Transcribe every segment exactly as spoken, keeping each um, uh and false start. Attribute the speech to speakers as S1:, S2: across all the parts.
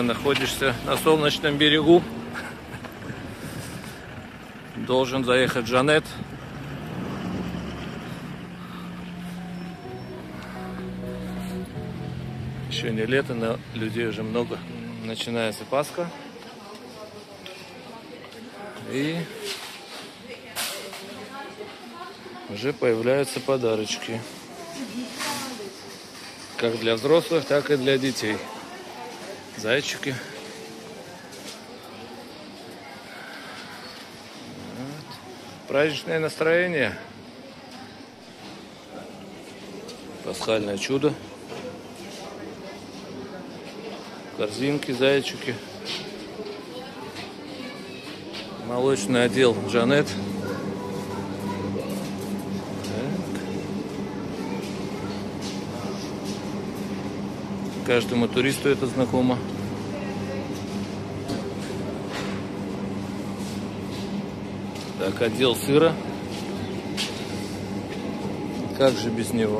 S1: находишься на солнечном берегу, должен заехать Жанет. Еще не лето, но людей уже много. Начинается Пасха. И уже появляются подарочки. Как для взрослых, так и для детей. Зайчики. Вот. Праздничное настроение. Пасхальное чудо. Корзинки, зайчики. Молочный отдел Жанет. Каждому туристу это знакомо. Так, отдел сыра. Как же без него?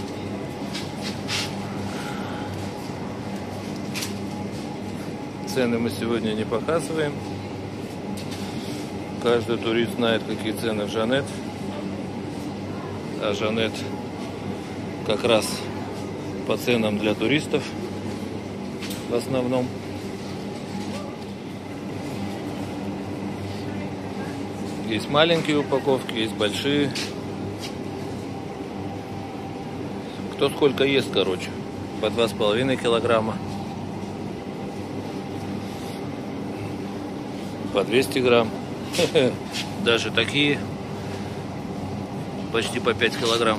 S1: Цены мы сегодня не показываем. Каждый турист знает, какие цены в Жанет. А Жанет как раз по ценам для туристов в основном. Есть маленькие упаковки, есть большие. Кто сколько ест, короче. По два с половиной килограмма. По двести грамм. Даже такие почти по пять килограмм.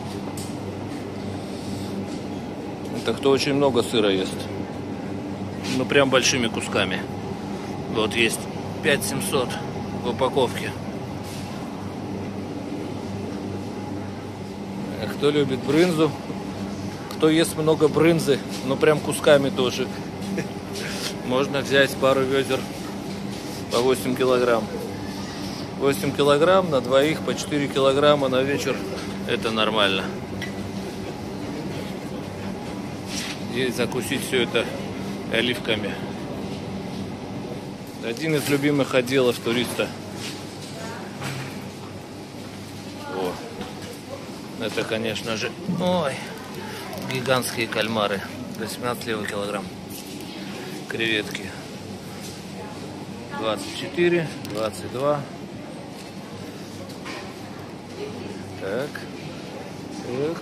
S1: Это кто очень много сыра ест. Ну прям большими кусками. Вот есть пять семьсот в упаковке. А кто любит брынзу, кто ест много брынзы, ну прям кусками тоже, можно взять пару ведер по восемь килограмм. восемь килограмм на двоих по четыре килограмма на вечер. Это нормально. И закусить все это оливками. Один из любимых отделов туриста. О, это, конечно же, ой, гигантские кальмары. восемнадцать левый килограмм. Креветки. двадцать четыре, двадцать два. Так. Так.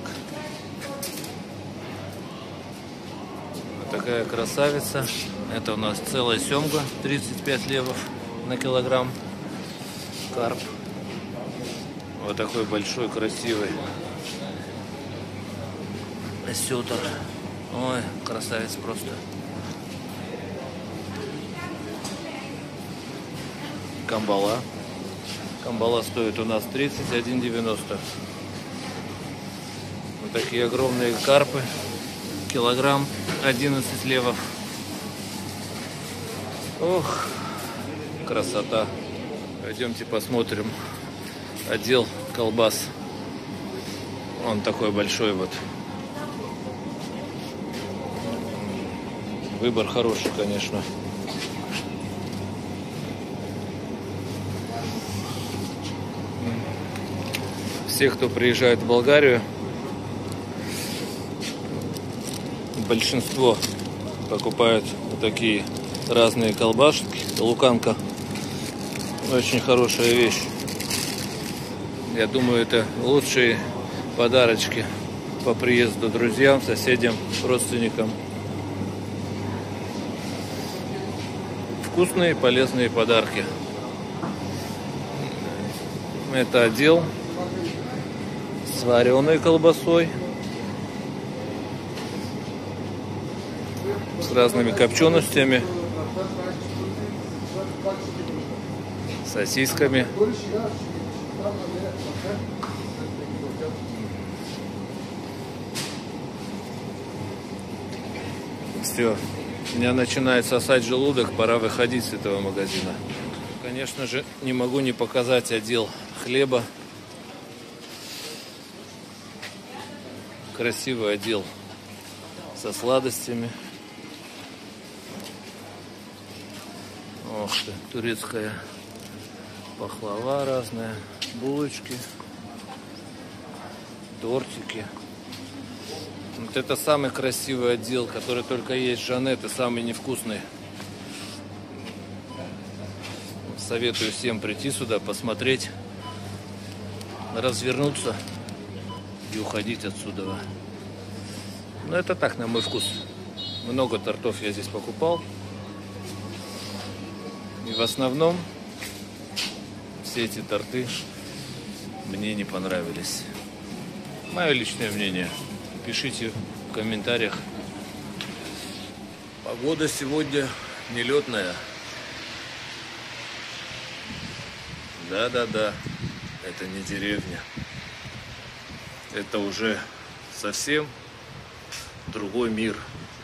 S1: Вот такая красавица. Это у нас целая семга. тридцать пять левов на килограмм. Карп. Вот такой большой, красивый осетр. Ой, красавец просто. Камбала. Камбала стоит у нас тридцать один девяносто. Вот такие огромные карпы. Килограмм одиннадцать левов. Ох, красота. Пойдемте посмотрим отдел колбас. Он такой большой вот. Выбор хороший, конечно. Все, кто приезжает в Болгарию, большинство покупают вот такие разные колбашки. Луканка очень хорошая вещь. Я думаю, это лучшие подарочки по приезду друзьям, соседям, родственникам. Вкусные, полезные подарки. Это отдел с вареной колбасой, с разными копченостями, сосисками. Все, меня начинает сосать желудок, пора выходить с этого магазина. Конечно же, не могу не показать отдел хлеба. Красивый отдел со сладостями. Ох ты, турецкая пахлава разная, булочки, тортики. Вот это самый красивый отдел, который только есть Жанет, и самый невкусный. Советую всем прийти сюда, посмотреть, развернуться и уходить отсюда. Но это так, на мой вкус. Много тортов я здесь покупал. И в основном все эти торты мне не понравились. Мое личное мнение. Пишите в комментариях. Погода сегодня нелетная. Да-да-да, это не деревня. Это уже совсем другой мир.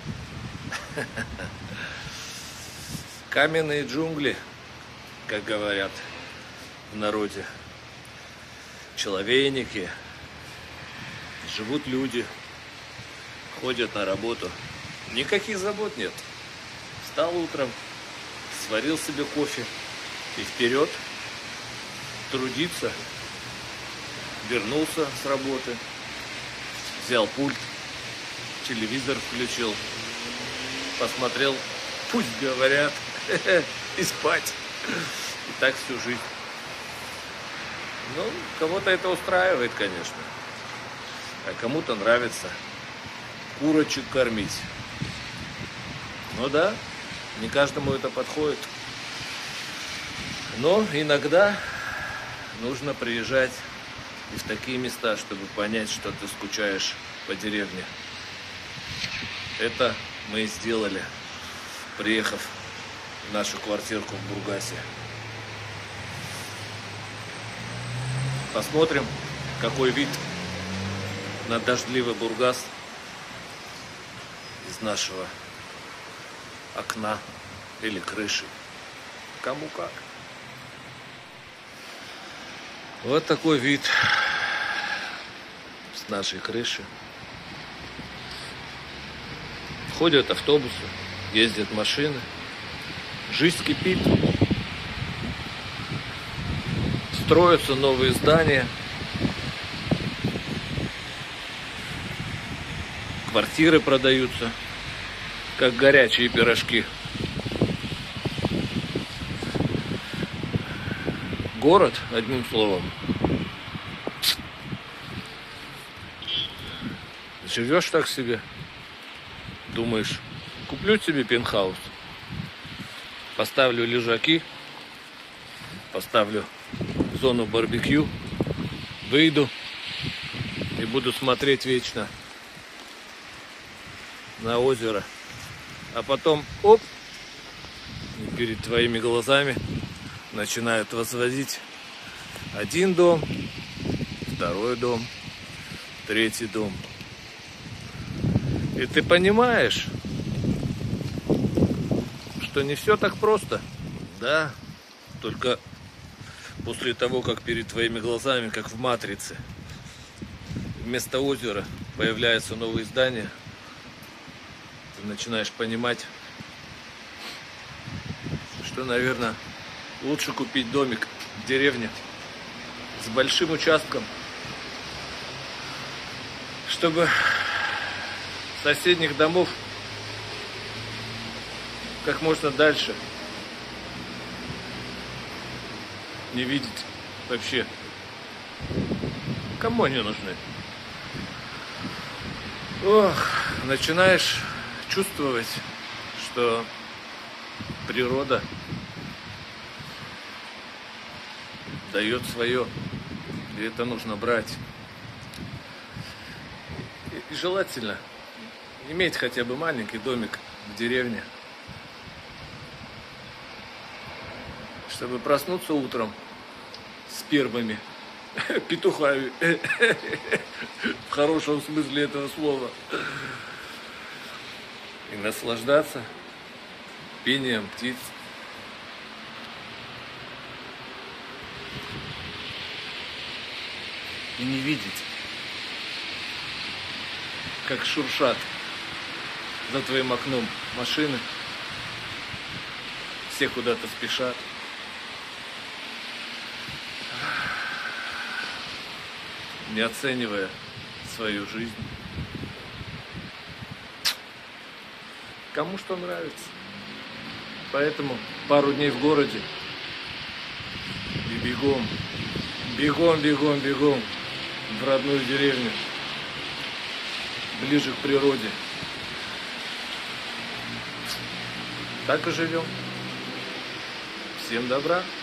S1: Каменные джунгли, как говорят в народе. Человейники. Живут люди. Ходят на работу. Никаких забот нет. Встал утром, сварил себе кофе и вперед трудиться. Вернулся с работы, взял пульт, телевизор включил, посмотрел, пусть говорят, и спать. И так всю жизнь. Ну, кого-то это устраивает, конечно. А кому-то нравится курочек кормить. Ну да, не каждому это подходит. Но иногда нужно приезжать и в такие места, чтобы понять, что ты скучаешь по деревне. Это мы и сделали, приехав в нашу квартирку в Бургасе. Посмотрим, какой вид на дождливый Бургас из нашего окна или крыши. Кому как. Вот такой вид с нашей крыши. Ходят автобусы, ездят машины. Жизнь кипит. Строятся новые здания. Квартиры продаются, как горячие пирожки. Город, одним словом. Живешь так себе, думаешь, куплю себе пентхаус, поставлю лежаки, поставлю зону барбекю, выйду и буду смотреть вечно на озеро. А потом, оп, и перед твоими глазами начинают возводить один дом, второй дом, третий дом. И ты понимаешь, что не все так просто. Да, только после того, как перед твоими глазами, как в «Матрице», вместо озера появляются новые здания, ты начинаешь понимать, что, наверное, лучше купить домик в деревне с большим участком, чтобы соседних домов как можно дальше не видеть вообще. Кому они нужны? Ох, начинаешь чувствовать, что природа дает свое, и это нужно брать. И желательно иметь хотя бы маленький домик в деревне, чтобы проснуться утром с первыми петухами, в хорошем смысле этого слова, и наслаждаться пением птиц. И не видеть, как шуршат за твоим окном машины, все куда-то спешат. Не оценивая свою жизнь. Кому что нравится. Поэтому пару дней в городе и бегом, бегом, бегом, бегом в родную деревню, ближе к природе. Так и живем. Всем добра.